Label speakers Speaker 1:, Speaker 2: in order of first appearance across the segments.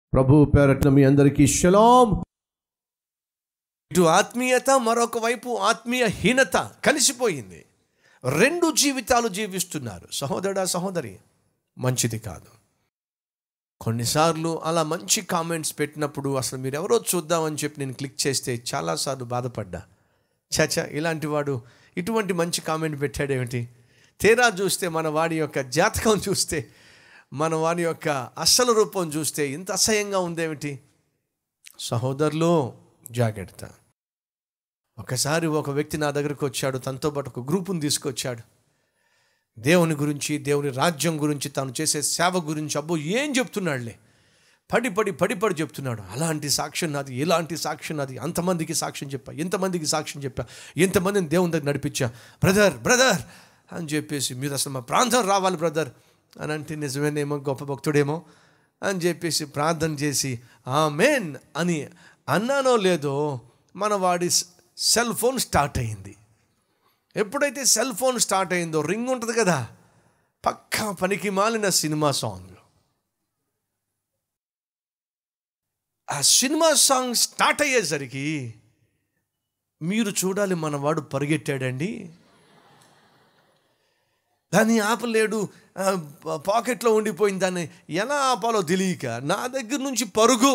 Speaker 1: ప్రభువు పేరట మీ అందరికీ షలాం.
Speaker 2: ఇటు ఆత్మీయత, మరొక వైపు ఆత్మీయహీనత కలిసిపోయింది. రెండు జీవితాలు జీవిస్తున్నారు. సహోదరుడా, సహోదరి, మంచిది కాదు. కొన్నిసార్లు అలా మంచి కామెంట్స్ పెట్టినప్పుడు అసలు మీరు ఎవరో చూద్దామని చెప్పి నేను క్లిక్ చేస్తే చాలాసార్లు బాధపడ్డా. చచా, ఇలాంటి వాడు ఇటువంటి మంచి కామెంట్ పెట్టాడేమిటి? తీరా చూస్తే మన వాడి యొక్క జాతకం చూస్తే, మన వాడి యొక్క అసలు రూపం చూస్తే ఇంత అసహ్యంగా ఉందేమిటి? సహోదరులు, జాగ్రత్త. ఒకసారి ఒక వ్యక్తి నా దగ్గరకు వచ్చాడు. తనతో పాటు ఒక గ్రూపుని తీసుకొచ్చాడు. దేవుని గురించి, దేవుని రాజ్యం గురించి, తాను చేసే సేవ గురించి అబ్బో ఏం చెప్తున్నాడులే, పడి చెప్తున్నాడు. అలాంటి సాక్ష్యం నాది, ఇలాంటి సాక్ష్యం నాది, అంతమందికి సాక్ష్యం చెప్పా, ఇంతమందికి సాక్ష్యం చెప్పా, ఇంతమందిని దేవుని దగ్గర నడిపించా, బ్రదర్ అని చెప్పేసి, మీరు అసలు మా ప్రాంతం రావాలి బ్రదర్ అని అంటే, నిజమేనేమో, గొప్ప భక్తుడేమో అని చెప్పేసి ప్రార్థన చేసి ఆమేన్ అని అన్నానో లేదో, మన వాడి సెల్ ఫోన్ స్టార్ట్ అయింది. ఎప్పుడైతే సెల్ ఫోన్ స్టార్ట్ అయిందో, రింగ్ ఉంటుంది కదా, పక్కా పనికి మాలిన సినిమా సాంగ్. ఆ సినిమా సాంగ్ స్టార్ట్ అయ్యేసరికి మీరు చూడాలి, మనవాడు పరిగెట్టాడండి. దాన్ని ఆపలేడు, పాకెట్లో ఉండిపోయింది. దాన్ని ఎలా ఆపాలో తెలియక నా దగ్గర నుంచి పరుగు.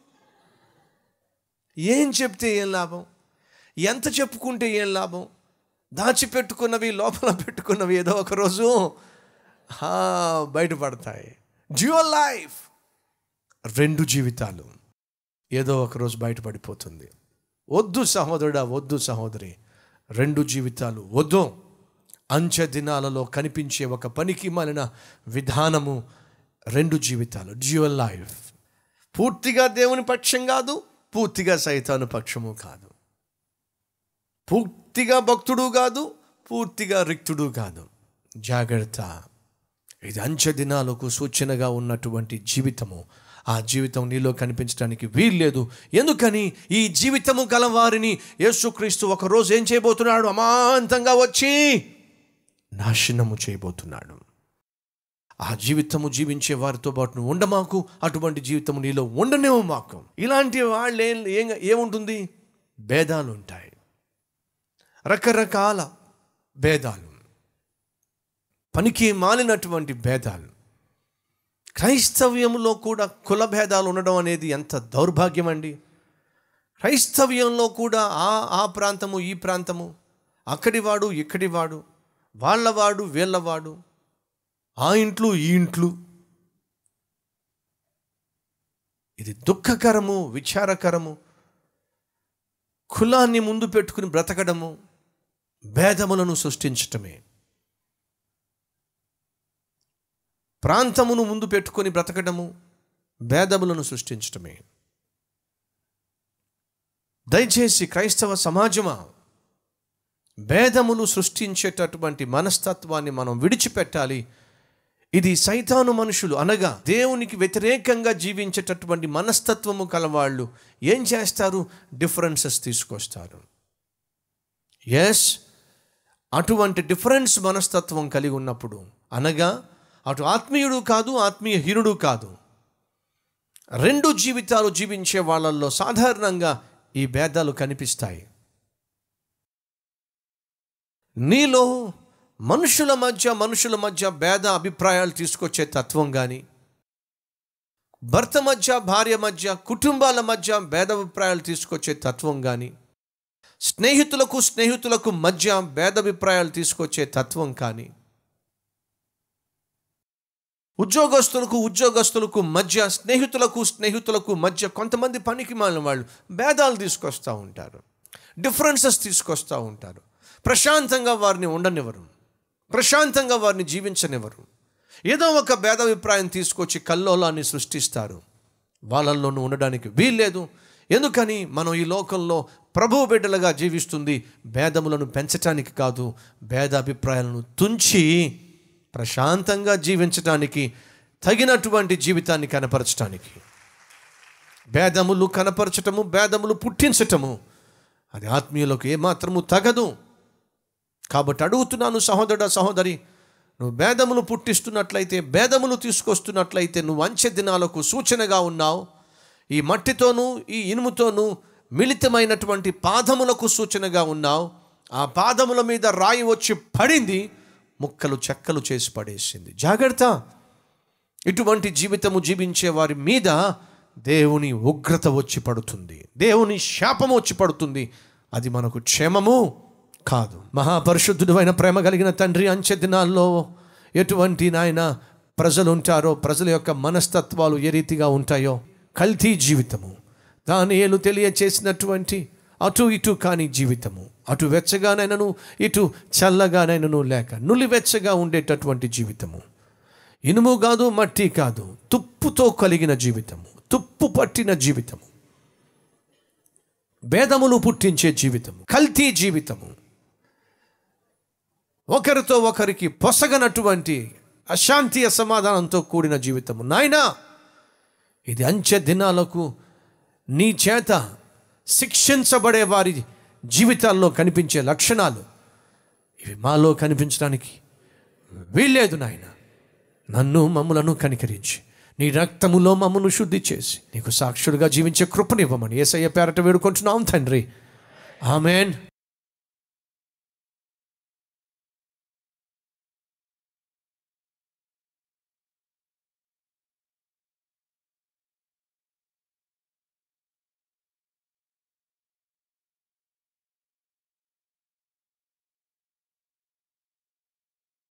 Speaker 2: ఏం చెప్తే ఏం లాభం? ఎంత చెప్పుకుంటే ఏం లాభం? దాచిపెట్టుకున్నవి, లోపల పెట్టుకున్నవి ఏదో ఒకరోజు బయటపడతాయి. డ్యూయల్ లైఫ్, రెండు జీవితాలు ఏదో ఒకరోజు బయటపడిపోతుంది. వద్దు సహోదరుడా, వద్దు సహోదరి, రెండు జీవితాలు వద్దు. అంచె దినాలలో కనిపించే ఒక పనికి మాలిన విధానము, రెండు జీవితాలు, డ్యూయల్ లైఫ్. పూర్తిగా దేవుని పక్షం కాదు, పూర్తిగా సైతాను పక్షము కాదు. పూర్తిగా భక్తుడు కాదు, పూర్తిగా రిక్తుడు కాదు. జాగ్రత్త. ఇది అంచె దినాలకు సూచనగా ఉన్నటువంటి జీవితము. ఆ జీవితం నీలో కనిపించడానికి వీల్లేదు. ఎందుకని? ఈ జీవితము గలవారిని యేసుక్రీస్తు ఒకరోజు ఏం చేయబోతున్నాడు? అమాంతంగా వచ్చి నాశనము చేయబోతున్నాడు. ఆ జీవితము జీవించే వారితో పాటు నువ్వు ఉండమాకు. అటువంటి జీవితము నీలో ఉండనేమో మాకు. ఇలాంటి వాళ్ళు ఏముంటుంది? భేదాలు ఉంటాయి, రకరకాల భేదాలు, పనికి మాలినటువంటి భేదాలు. క్రైస్తవ్యంలో కూడా కుల భేదాలు ఉండడం అనేది ఎంత దౌర్భాగ్యం అండి. క్రైస్తవ్యంలో కూడా ఆ ప్రాంతము, ఈ ప్రాంతము, అక్కడివాడు, ఇక్కడివాడు, వాళ్ళవాడు, వీళ్ళవాడు, ఆ ఇంట్లు, ఈ ఇంట్లు. ఇది దుఃఖకరము, విచారకరము. కులాన్ని ముందు పెట్టుకుని బ్రతకడము, భేదములను సృష్టించటమే. ప్రాంతమును ముందు పెట్టుకొని బ్రతకడము, భేదములను సృష్టించటమే. దయచేసి క్రైస్తవ సమాజమా, భేదములు సృష్టించేటటువంటి మనస్తత్వాన్ని మనం విడిచిపెట్టాలి. ఇది సైతాను మనుషులు, అనగా దేవునికి వ్యతిరేకంగా జీవించేటటువంటి మనస్తత్వము కలవాళ్ళు ఏం చేస్తారు? డిఫరెన్సెస్ తీసుకొస్తారు. ఎస్, అటువంటి డిఫరెన్స్ మనస్తత్వం కలిగి ఉన్నప్పుడు, అనగా అటు ఆత్మీయుడు కాదు, ఆత్మీయహీనుడు కాదు, రెండు జీవితాలు జీవించే వాళ్ళల్లో సాధారణంగా ఈ భేదాలు కనిపిస్తాయి. నీలో మనుషుల మధ్య భేద అభిప్రాయాలు తీసుకొచ్చే తత్వం కానీ, భర్త మధ్య, భార్య మధ్య, కుటుంబాల మధ్య భేదాభిప్రాయాలు తీసుకొచ్చే తత్వం కానీ, స్నేహితులకు మధ్య భేదాభిప్రాయాలు తీసుకొచ్చే తత్వం కానీ, ఉద్యోగస్తులకు మధ్య, స్నేహితులకు మధ్య కొంతమంది పనికి మాలిన వాళ్ళు భేదాలు తీసుకొస్తూ ఉంటారు, డిఫరెన్సెస్ తీసుకొస్తూ ఉంటారు. ప్రశాంతంగా వారిని ఉండనివ్వరు, ప్రశాంతంగా వారిని జీవించనివ్వరు. ఏదో ఒక భేదాభిప్రాయం తీసుకొచ్చి కల్లోలాన్ని సృష్టిస్తారు. వాళ్ళల్లోనూ ఉండడానికి వీల్లేదు. ఎందుకని? మనం ఈ లోకంలో ప్రభువు బిడ్డలుగా జీవిస్తుంది భేదములను పెంచటానికి కాదు, భేదాభిప్రాయాలను తుంచి ప్రశాంతంగా జీవించటానికి, తగినటువంటి జీవితాన్ని కనపరచటానికి. భేదములు కనపరచటము, భేదములు పుట్టించటము అది ఆత్మీయులకు ఏమాత్రము తగదు. కాబట్టి అడుగుతున్నాను సహోదరుడా, సహోదరి, నువ్వు భేదములు పుట్టిస్తున్నట్లయితే, భేదములు తీసుకొస్తున్నట్లయితే నువ్వు అంచె దినాలకు సూచనగా ఉన్నావు. ఈ మట్టితోనూ ఈ ఇనుముతోనూ మిళితమైనటువంటి పాదములకు సూచనగా ఉన్నావు. ఆ పాదముల మీద రాయి వచ్చి పడింది, ముక్కలు చెక్కలు చేసి పడేసింది. జాగ్రత్త, ఇటువంటి జీవితము జీవించే వారి మీద దేవుని ఉగ్రత వచ్చి పడుతుంది, దేవుని శాపము వచ్చి పడుతుంది. అది మనకు క్షేమము కాదు. మహాపరిశుద్ధుడు అయిన ప్రేమ కలిగిన తండ్రి, అంచె దినాల్లో ఎటువంటి నాయన ప్రజలు ఉంటారో, ప్రజల యొక్క మనస్తత్వాలు ఏ రీతిగా ఉంటాయో, కల్తీ జీవితము, దానియేలు తెలియచేసినటువంటి అటు ఇటు కాని జీవితము, అటు వెచ్చగానైనను ఇటు చల్లగానైనను లేక నులివెచ్చగా ఉండేటటువంటి జీవితము, ఇనుము కాదు మట్టి కాదు, తుప్పుతో కలిగిన జీవితము, తుప్పు పట్టిన జీవితము, భేదములు పుట్టించే జీవితము, కల్తీ జీవితము, ఒకరితో ఒకరికి పొసగనటువంటి అశాంతి అసమాధానంతో కూడిన జీవితము. నాయనా, ఇది అంచె దినాలకు నీ చేత శిక్షించబడే వారి జీవితాల్లో కనిపించే లక్షణాలు ఇవి మాలో కనిపించడానికి వీల్లేదు. నాయన, నన్ను మమ్ములను కనికరించి నీ రక్తములో మమ్మను శుద్ధి చేసి నీకు సాక్షులుగా జీవించే కృపనివ్వమని యేసయ్య పేరట వేడుకుంటున్నాం తండ్రి. ఆమేన్.